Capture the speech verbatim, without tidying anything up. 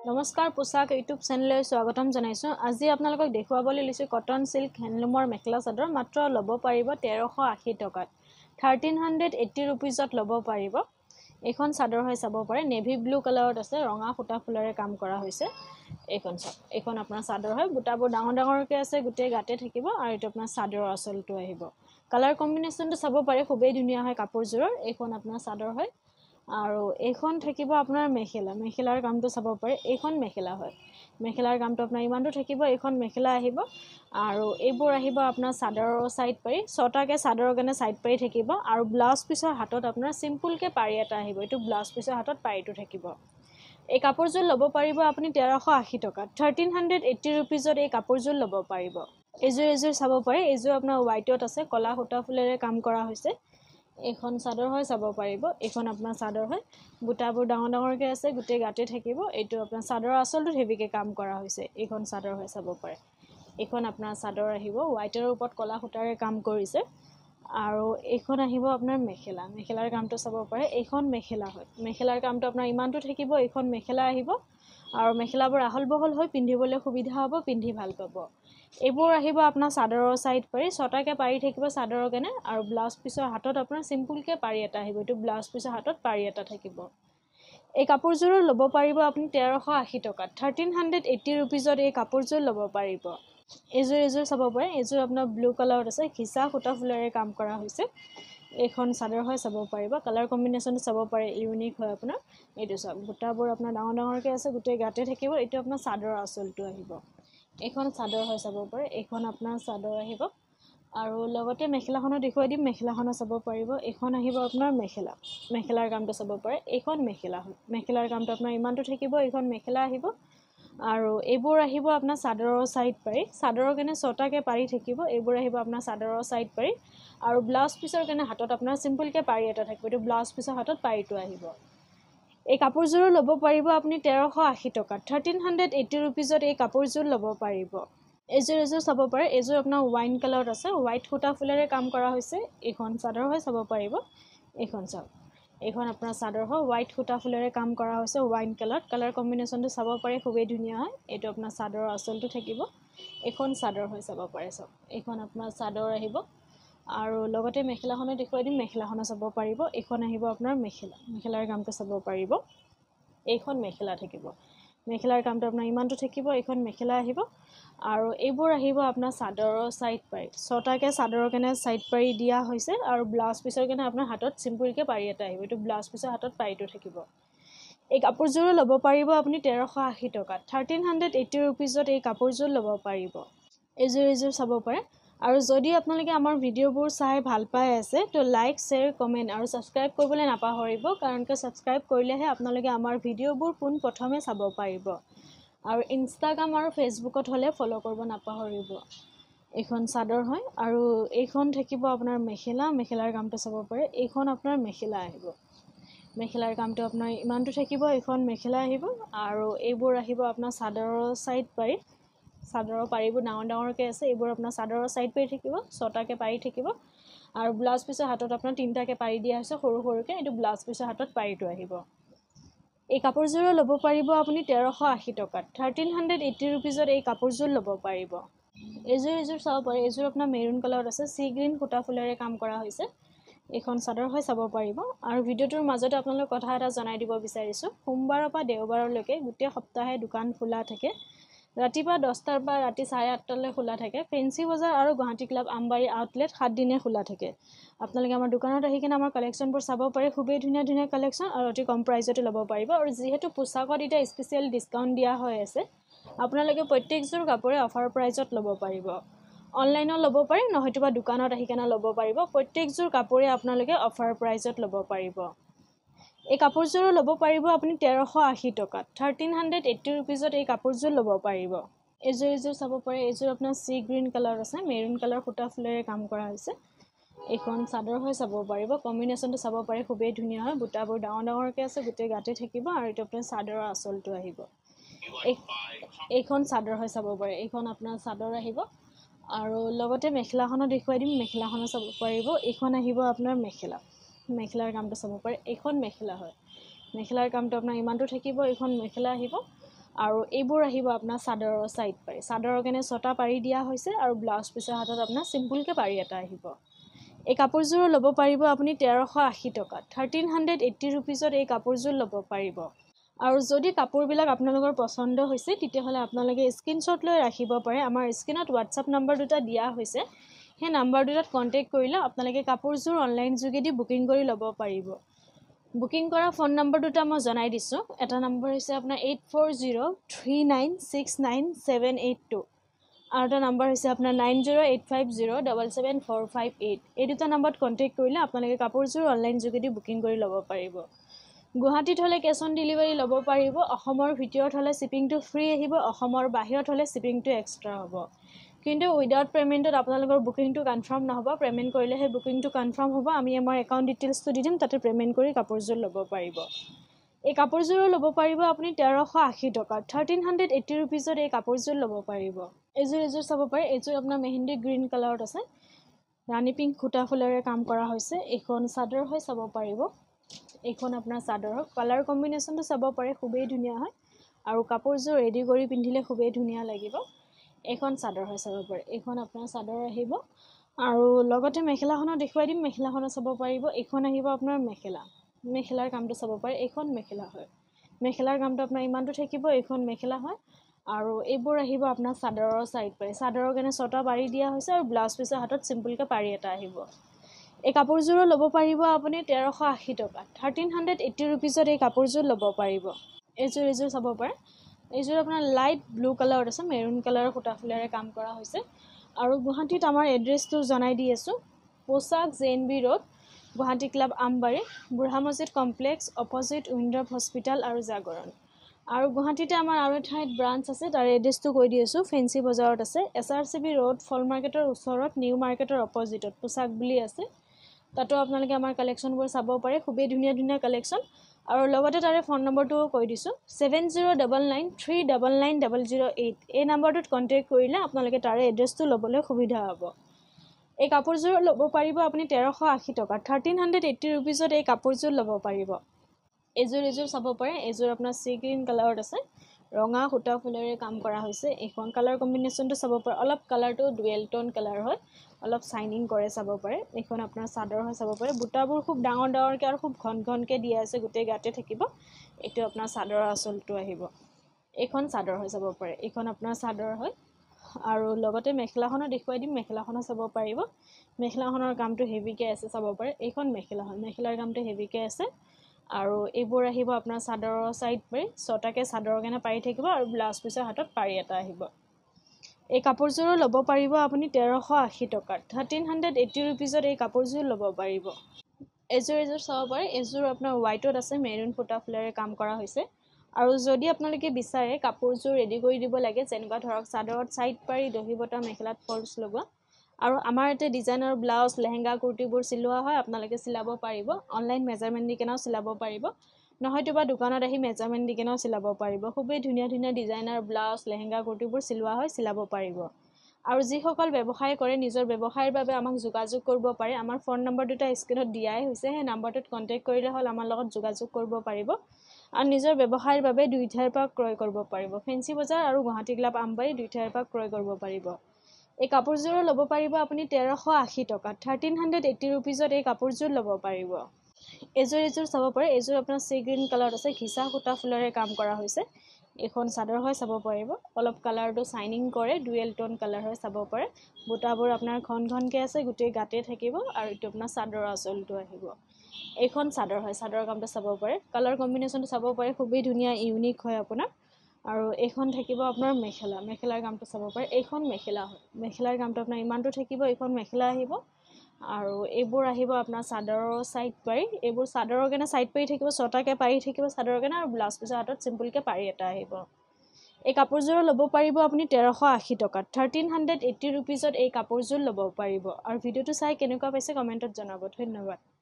নমস্কাৰ পোশাক ইউটিউব চেনেললৈ স্বাগতম জনাইছো। আজি আপোনালোকক দেখুৱাবলৈ লৈছো কটন সিল্ক হ্যান্ডলুমৰ মেখেলা চাদৰ মাত্ৰ ল'ব পাৰিব তেৰশ আশী টকাত তেৰশ আশী रुपीजত ল'ব পাৰিব। এখন চাদৰ হৈ চাব পাৰে নেভি ব্লু কালাৰত আছে ৰঙা ফুটা ফুলৰে কাম কৰা হৈছে। এখন চাওক এখন আপোনাৰ চাদৰ হয় বুটাবোৰ ডাঙৰ ডাঙৰকৈ আছে গোটেই গাতে থাকিব আৰু এটা আপোনাৰ চাদৰ আসলটো আহিব। কালাৰ কম্বিনেশনটো চাব পাৰে খুবেই ধুনীয়া হয় কাপোৰজোৰৰ। এখন আপোনাৰ চাদৰ হয় আৰু এইখন থাকিব আপোনাৰ মেখেলা মেখেলাৰ কামটো চাব পাৰে এইখন মেখেলা হয় মেখেলাৰ কামটো আপোনাৰ ইমানটো থাকিব। এইখন মেখেলা আহিব আৰু এইবোৰ আহিব আপোনাৰ চাদৰৰ সাইড পাৰি ছটাকে চাদৰৰ কাৰণে সাইড পাৰি থাকিব আৰু ব্লাউজ পিছৰ হাতত আপোনাৰ সিম্পলকে পাৰি এটা আহিব। এটো ব্লাউজ পিছৰ হাতত পাৰিটো থাকিব। এই কাপোৰজোৰ ল'ব পাৰিব আপুনি তেৰশ আশী টকাত তেৰশ আশী रुपीजত এই কাপোৰজোৰ ল'ব পাৰিব। এজোৰ এজোৰ চাব পাৰে এজোৰ আপোনাৰ হোৱাইটত আছে কলা সূতা ফুলেৰে কাম কৰা হৈছে। এখন চাদৰ হয় চাব পাৰিব এখন আপোনাৰ চাদৰ হয় বুটাবোৰ ডাঙৰ ডাঙৰকৈ আছে গোটেই গাতে থাকিব। এইটো আপোনাৰ চাদৰ আসলটো হেভিকে কাম কৰা হৈছে। এখন চাদৰ হয় চাব পাৰে এখন আপোনাৰ চাদৰ আহিব হোৱাইটৰ ওপৰত কলা সূতাৰে কাম কৰিছে আৰু এখন আহিব আপোনাৰ মেখেলা মেখেলাৰ কামটো চাব পাৰে এইখন মেখেলা হয় মেখেলাৰ কামটো আপোনাৰ ইমানটো থাকিব। এইখন মেখেলা আহিব আৰু মেখেলাবোৰ আহল বহল হৈ পিন্ধিবলৈ সুবিধা হ'ব পিন্ধি ভাল পাব। এইবোৰ আহিব আপোনাৰ চাদৰৰ সাইড পাৰি ছটাকে পাৰি থাকিব চাদৰৰ কাৰণে আৰু ব্লাউজ পিছৰ হাতত আপোনাৰ সিম্পলকে পাৰি এটা আহিব। এটো ব্লাউজ পিছৰ হাতত পাৰি এটা থাকিব। এই কাপোৰজোৰ ল'ব পাৰিব আপুনি তেৰশ আশী টকাত তেৰশ আশী रुपीजত এই কাপোৰজোৰ ল'ব পাৰিব। এজোৰ এজোৰ চাব পাৰে এজোৰ আপোনাৰ ব্লু কালাৰত আছে ঘিচা সূতা ফুলেৰে কাম কৰা হৈছে। এখন চাদৰ হয় চাব পাৰিব কালাৰ কম্বিনেশনটো চাব পাৰে ইউনিক হয় আপোনাৰ। এইটো চাওক বুটাবোৰ আপোনাৰ ডাঙৰ ডাঙৰকৈ আছে গোটেই গাতে থাকিব। এইটো আপোনাৰ চাদৰ আসলটো আহিব। এখন চাদৰ হয় চাব পাৰে এখন আপোনাৰ চাদৰ আহিব আৰু লগতে মেখেলাখনো দেখুৱাই দিম মেখেলাখনো চাব পাৰিব। এখন আহিব আপোনাৰ মেখেলা মেখেলাৰ কামটো চাব পাৰে এইখন মেখেলা হয় মেখেলাৰ কামটো আপোনাৰ ইমানটো থাকিব। এইখন মেখেলা আহিব আৰু এইবোৰ আহিব আপোনাৰ চাদৰৰ সাইড পাৰি চাদৰৰ কাৰণে ছটাকে পাৰি থাকিব। এইবোৰ আহিব আপোনাৰ চাদৰৰ সাইড পাৰি আৰু ব্লাউজ পিছৰ কাৰণে হাতত আপোনাৰ সিম্পলকে পাৰি এটা থাকিব। এইটো ব্লাউজ পিছৰ হাতত পাৰিটো আহিব। এই কাপোৰজোৰ ল'ব পাৰিব আপুনি তেৰশ আশী টকাত তেৰশ আশী रुपीजত এই কাপোৰজোৰ ল'ব পাৰিব। এজোৰ এজোৰ চাব পাৰে এজোৰ আপোনাৰ ওয়াইন কালাৰত আছে হোৱাইট সূতা ফুলেৰে কাম কৰা হৈছে। এখন চাদৰ হয় চাব পাৰিব এখন চাওক এইখন আপোনাৰ চাদৰ হয় হোৱাইট সূতা ফুলেৰে কাম কৰা হৈছে ওয়াইন কালাৰ কালাৰ কম্বিনেশনটো চাব পাৰে খুবেই ধুনীয়া হয়। এইটো আপোনাৰ চাদৰৰ আসলটো থাকিব। এখন চাদৰ হয় চাব পাৰে চাওক এইখন আপোনাৰ চাদৰ আহিব আৰু লগতে মেখেলাখনো দেখুৱাই দিম মেখেলাখনো চাব পাৰিব। এইখন আহিব আপোনাৰ মেখেলা মেখেলাৰ কামটো চাব পাৰিব এইখন মেখেলা থাকিব মেখেলাৰ কামটো আপোনাৰ ইমানটো থাকিব। এইখন মেখেলা আহিব আৰু এইবোৰ আহিব আপোনাৰ চাদৰৰ সাইড পাৰি ছটাকে চাদৰৰ কাৰণে সাইড পাৰি দিয়া হৈছে আৰু ব্লাউজ পিছৰ কাৰণে আপোনাৰ হাতত সিম্পলকে পাৰি এটা আহিব। এইটো ব্লাউজ পিছৰ হাতত পাৰিটো থাকিব। এই কাপোৰজোৰ ল'ব পাৰিব আপুনি তেৰশ আশী টকাত তেৰশ আশী रुपीजত এই কাপোৰজোৰ ল'ব পাৰিব। এজোৰ এজোৰ চাব পাৰে আৰু যদি আপোনালোকে আমাৰ ভিডিঅ'বোৰ চাই ভাল পাই আছে তো লাইক শ্বেয়াৰ কমেণ্ট আৰু ছাবস্ক্ৰাইব কৰিবলৈ নাপাহৰিব কাৰণ কে ছাবস্ক্ৰাইব কৰিলেহে আপোনালোকে আমাৰ ভিডিঅ'বোৰ পোন প্ৰথমে চাব পাৰিব আৰু ইনষ্টাগ্ৰাম আৰু ফেচবুকত হ'লে ফলো কৰিব নাপাহৰিব। এইখন চাদৰ হয় আৰু এইখন থাকিব আপোনাৰ মেখেলা মেখেলাৰ কামটো চাব পাৰে এইখন আপোনাৰ মেখেলা আহিব মেখেলাৰ কামটো আপোনাৰ ইমানটো থাকিব। এইখন মেখেলা আহিব আৰু এইবোৰ আহিব আপোনাৰ চাদৰৰ সাইড পাৰি চাদৰৰ পাৰিবোৰ ডাঙৰ ডাঙৰকৈ আছে এইবোৰ আপোনাৰ চাদৰৰ সাইড পাৰি থাকিব ছটাকে পাৰি থাকিব আৰু ব্লাউজ পিছৰ হাতত আপোনাৰ তিনিটাকে পাৰি দিয়া হৈছে সৰু সৰুকৈ। এইটো ব্লাউজ পিছৰ হাতত পাৰিটো আহিব। এই কাপোৰজোৰ ল'ব পাৰিব আপুনি তেৰশ আশী টকাত তেৰশ আশী रुपीजত এই কাপোৰজোৰ ল'ব পাৰিব। এজোৰ এজোৰ চাব পাৰে এজোৰ আপোনাৰ মেৰুন কালাৰত আছে সি গ্ৰীণ সূতা ফুলেৰে কাম কৰা হৈছে। এখন চাদৰ হয় চাব পাৰিব আৰু ভিডিঅ'টোৰ মাজতে আপোনালোকক কথা এটা জনাই দিব বিচাৰিছোঁ সোমবাৰৰ পৰা দেওবাৰলৈকে গোটেই সপ্তাহে দোকান খোলা থাকে। ৰাতিপুৱা দহটাৰ পৰা ৰাতি চাৰে আঠটালৈ খোলা থাকে। ফেঞ্চি বজাৰ আৰু গুৱাহাটী ক্লাব আমবাৰী আউটলেট সাত দিনে খোলা থাকে। আপোনালোকে আমাৰ দোকানত আহি কিনে আমাৰ কালেকশ্যনবোৰ চাব পাৰে খুবেই ধুনীয়া ধুনীয়া কালেকশ্যন আৰু অতি কম প্ৰাইজতে ল'ব পাৰিব আৰু যিহেতু পোছাকত এতিয়া স্পেচিয়েল ডিছকাউণ্ট দিয়া হৈ আছে আপোনালোকে প্ৰত্যেকযোৰ কাপোৰে অফাৰ প্ৰাইজত ল'ব পাৰিব। অনলাইনত ল'ব পাৰে নহয়তোবা দোকানত আহি কিনে ল'ব পাৰিব। প্ৰত্যেকযোৰ কাপোৰে আপোনালোকে অফাৰ প্ৰাইজত ল'ব পাৰিব। এই কাপোৰজোৰ ল'ব পাৰিব আপুনি তেৰশ আশী টকাত তেৰশ আশী रुपीजত এই কাপোৰজোৰ ল'ব পাৰিব। এজোৰ এজোৰ চাব পাৰে এজোৰ আপোনাৰ সি গ্ৰীণ কালাৰ আছে মেৰুন কালাৰ সূতা ফুলেৰে কাম কৰা হৈছে। এইখন চাদৰ হয় চাব পাৰিব কম্বিনেশনটো চাব পাৰে খুবেই ধুনীয়া হয় বুটাবোৰ ডাঙৰ ডাঙৰকৈ আছে গোটেই গাতে থাকিব আৰু এইটো আপোনাৰ চাদৰৰ আসলটো আহিব। এইখন চাদৰ হয় চাব পাৰে এইখন আপোনাৰ চাদৰ আহিব আৰু লগতে মেখেলাখনো দেখুৱাই দিম মেখেলাখনো চাব পাৰিব। এইখন আহিব আপোনাৰ মেখেলা মেখেলাৰ কামটো চাব পাৰে এইখন মেখেলা হয় মেখেলাৰ কামটো আপোনাৰ ইমানটো থাকিব। এইখন মেখেলা আহিব আৰু এইবোৰ আহিব আপোনাৰ চাদৰৰ সাইড পাৰি চাদৰৰ কেনে ছটা পাৰি দিয়া হৈছে আৰু ব্লাউজ পিছৰ হাতত আপোনাৰ সিম্পলকে পাৰি এটা আহিব এই কাপোৰযোৰ ল'ব পাৰিব আপুনি তেৰশ আশী টকাত থাৰ্টিন হাণ্ড্ৰেড এইট্টি ৰুপিজত এই কাপোৰযোৰ ল'ব পাৰিব আৰু যদি কাপোৰবিলাক আপোনালোকৰ পছন্দ হৈছে তেতিয়াহলে আপোনালোকে স্ক্ৰিনশ্বট লৈ ৰাখিব পাৰে আমাৰ স্ক্ৰিনত WhatsApp নম্বৰ দুটা দিয়া হৈছে সেই নম্বৰ দুটাত কন্টেক্ট কৰিলে আপোনালোকে কাপোৰযোৰ অনলাইন যোগেদি বুকিং কৰি ল'ব পাৰিব বুকিং কৰা ফোন নম্বৰ দুটা মই জনাই দিছো এটা নম্বৰ হৈছে আপোনাৰ eight four zero' three nine six nine seven eight two আৰু এটা নম্বৰ হৈছে আপোনাৰ nine zero' eight five zero' seven seven four five eight এই দুটা নম্বৰত কন্টেক্ট কৰিলে আপোনালোকে কাপোৰযোৰ অনলাইন যোগেদি বুকিং কৰি ল'ব পাৰিব গুৱাহাটীত হলে কেছ অন ডেলিভাৰী ল'ব পাৰিব অসমৰ ভিতৰত হলে শিপিংটো ফ্ৰী আহিব অসমৰ বাহিৰত হলে শিপিংটো এক্সট্ৰা হ'ব কিন্তু উইদাউট পেমেন্টত আপোনালোকৰ বুকিংটো কনফাৰ্ম নহব পেমেন্ট কৰিলে হে বুকিংটো কনফাৰ্ম হ'ব আমি আমাৰ একাউন্ট ডিটেইলছটো দি দিম তাতে পেমেন্ট কৰি কাপোৰযোৰ ল'ব পাৰিব এই কাপোৰযোৰ ল'ব পাৰিব আপুনি তেৰশ আশী টকা থাৰ্টিন হাণ্ড্ৰেড এইট্টি ৰুপিজত এই কাপোৰযোৰ ল'ব পাৰিব এযোৰ এযোৰ চাব পাৰে এযোৰ আপোনাৰ মেহেন্দি গ্ৰীণ কালাৰত আছে ৰাণী পিংক খুটা ফুলেৰে কাম কৰা হৈছে এখন চাদৰ হৈ চাব পাৰিব এখন আপোনাৰ চাদৰ কালাৰ কম্বিনেশনটো চাব পাৰে খুবেই ধুনীয়া হয় আৰু কাপোৰযোৰ ৰেডি কৰি পিন্ধিলে খুবেই ধুনীয়া লাগিব এখন চাদৰ হৈ চাব পাৰে এখন আপোনাৰ চাদৰ আহিব আৰু লগতে মেখেলাখনো দেখুৱাই দিম মেখেলাখনো চাব পাৰিব এখন আহিব আপোনাৰ মেখেলা মেখেলাৰ কামটো চাব পাৰে এখন মেখেলা হয় মেখেলাৰ কামটো আপোনাৰ ইমানটো থাকিব এখন মেখেলা হয় আৰু এইবোৰ আহিব আপোনাৰ চাদৰৰ সাইড পাৰি চাদৰৰ কেনে ছটা পাৰি দিয়া হৈছে আৰু ব্লাউজ পিছৰ হাতত সিম্পলকে পাৰি এটা আহিব এই কাপোৰযোৰ ল'ব পাৰিব আপুনি তেৰশ আশী টকা থাৰ্টিন হাণ্ড্ৰেড এইট্টি ৰুপিজত এই কাপোৰযোৰ ল'ব পাৰিব এযোৰ এযোৰ চাব পাৰে এইযোৰ আপোনাৰ লাইট ব্লু কালাৰত আছে মেৰুন কালাৰৰ খুটা ফুলেৰে কাম কৰা হৈছে আৰু গুৱাহাটীত আমাৰ এড্ৰেছটো জনাই দি আছো পোশাক G N B road Guwahati club Ambari বুঢ়া মছজিদ কমপ্লেক্স অপজিট উইণ্ডপ হস্পিটাল আৰু জাগৰণ আৰু গুৱাহাটীতে আমাৰ আৰু ঠাইত ব্ৰাঞ্চ আছে তাৰ এড্ৰেছটো কৈ দি আছো ফেন্সি বজাৰত আছে S R C B road ফল মাৰ্কেটৰ ওচৰত নিউ মাৰ্কেটৰ অপজিটত পোশাক বুলি আছে তাতো আপোনালোকে আমাৰ কালেকশনবোৰ চাব পাৰে খুবেই ধুনীয়া ধুনীয়া কালেকশন আৰু লগতে তাৰে ফোন নম্বৰটো কৈ দিছো seven zero' nine nine three nine nine zero' zero' eight এই নম্বৰটোত কন্টেক্ট কৰিলে আপোনালোকে তাৰে এড্ৰেছটো ল'বলৈ সুবিধা হ'ব এই কাপোৰযোৰ ল'ব পাৰিব আপুনি তেৰশ আশী টকা থাৰ্টিন হাণ্ড্ৰেড এইট্টি ৰুপিজত এই কাপোৰযোৰ ল'ব পাৰিব এযোৰ এযোৰ চাব পাৰে এযোৰ আপোনাৰ সি গ্ৰীণ কালাৰত আছে ৰঙা খুটা ফুলেৰে কাম কৰা হৈছে এখন কালাৰ কম্বিনেশনটো চাব পাৰে অলপ কালাৰটো ডুৱেল টোন কালাৰ হয় অলপ শাইনিং কৰে চাব পাৰে এখন আপোনাৰ চাদৰ হয় চাব পাৰে বুটাবোৰ খুব ডাঙৰ ডাঙৰকে আৰু খুব ঘন ঘনকে দিয়া আছে গোটেই গাতে থাকিব এটো আপোনাৰ চাদৰৰ আঁচলটো আহিব এখন চাদৰ হয় চাব পাৰে এখন আপোনাৰ চাদৰ হয় আৰু লগতে মেখেলাখনো দেখুৱাই দিম মেখেলাখনো চাব পাৰিব মেখেলাখনৰ কামটো হেভিকে আছে চাব পাৰে এখন মেখেলা হয় মেখেলাৰ কামটো হেভিকে আছে আৰু এইবোৰ আহিব আপোনাৰ চাদৰৰ সাইড পাৰি ছটাকে চাদৰৰ কেনে পাৰি থাকিব আৰু ব্লাউজ পিছৰ হাতত পাৰি এটা আহিব এই কাপোৰযোৰ ল'ব পাৰিব আপুনি তেৰশ আশী টকা থাৰ্টিন হাণ্ড্ৰেড এইট্টি ৰুপিজত এই কাপোৰযোৰ ল'ব পাৰিব এযোৰ এযোৰ চাব পাৰে এযোৰ আপোনাৰ হোৱাইটত আছে মেৰুন ফুটা ফুলেৰে কাম কৰা হৈছে আৰু যদি আপোনালোকে বিচাৰে কাপোৰযোৰ ৰেডি কৰি দিব লাগে যেনেকুৱা ধৰক চাদৰত সাইড পাৰি দহি বটা মেখেলাত ফলছ লগোৱা আৰু আমাৰ এতে ডিজাইনৰ ব্লাউজ লেহেঙ্গা কুৰ্তিবোৰ চিলোৱা হয় আপোনালোকে চিলাব পাৰিব অনলাইন মেজাৰমেন্ট দি কেনাও চিলাব পাৰিব নহয়তো বা দোকানত আহি মেজাৰমেন্ট দি কেনাও চিলাব পাৰিব খুবেই ধুনীয়া ধুনীয়া ডিজাইনাৰ ব্লাউজ লেহেঙ্গা কুৰ্তিবোৰ চিলোৱা হয় চিলাব পাৰিব আৰু যিসকল ব্যৱসায় কৰে নিজৰ ব্যৱসায়ৰ বাবে আমাক যোগাযোগ কৰিব পাৰে আমাৰ ফোন নম্বৰ দুটা স্ক্ৰিনত দিয়াই হৈছে সেই নম্বৰটোত কন্টেক্ট কৰিলে হল আমাৰ লগত যোগাযোগ কৰিব পাৰিব আৰু নিজৰ ব্যৱসায়ৰ বাবে দুই ঠাইৰ পৰা ক্ৰয় কৰিব পাৰিব ফেন্সি বজাৰ আৰু গুৱাহাটী ক্লাব আমবাৰী দুই ঠাইৰ পৰা ক্ৰয় কৰিব পাৰিব এই কাপোৰযোৰ ল'ব পাৰিব আপুনি তেৰশ আশী টকা থাৰ্টিন হাণ্ড্ৰেড এইট্টি ৰুপিজত এই কাপোৰযোৰ ল'ব পাৰিব এযোৰ এযোৰ চাব পাৰে এযোৰ আপোনাৰ সি গ্ৰীণ কালাৰত আছে ঘিচা খুটা ফুলেৰে কাম কৰা হৈছে এখন চাদৰ হয় চাব পাৰিব অলপ কালাৰটো শাইনিং কৰে ডুৱেল টোন কালাৰ হয় চাব পাৰে বুটাবোৰ আপোনাৰ ঘন ঘনকে আছে গোটেই গাতে থাকিব আৰু এটো আপোনাৰ চাদৰৰ আঁচলটো আহিব এখন চাদৰ হয় চাদৰৰ কামটো চাব পাৰে কালাৰ কম্বিনেশনটো চাব পাৰে খুবেই ধুনীয়া ইউনিক হয় আপোনাৰ আৰু এখন থাকিব আপোনাৰ মেখেলা মেখেলাৰ কামটো চাব পাৰে এইখন মেখেলা হয় মেখেলাৰ কামটো আপোনাৰ ইমানটো থাকিব এইখন মেখেলা আহিব আৰু এইবোৰ আহিব আপোনাৰ চাদৰৰ সাইড পাৰি এইবোৰ চাদৰৰ কেনে সাইড পাৰি থাকিব ছটাকে পাৰি থাকিব চাদৰৰ কেনে আৰু ব্লাউজ পিছৰ হাতত সিম্পলকে পাৰি এটা আহিব এই কাপোৰযোৰ ল'ব পাৰিব আপুনি তেৰশ আশী টকা থাৰ্টিন হাণ্ড্ৰেড এইট্টি ৰুপিজত এই কাপোৰযোৰ ল'ব পাৰিব আৰু ভিডিওটো চাই কেনেকুৱা পাইছে কমেন্টত জনাব ধন্যবাদ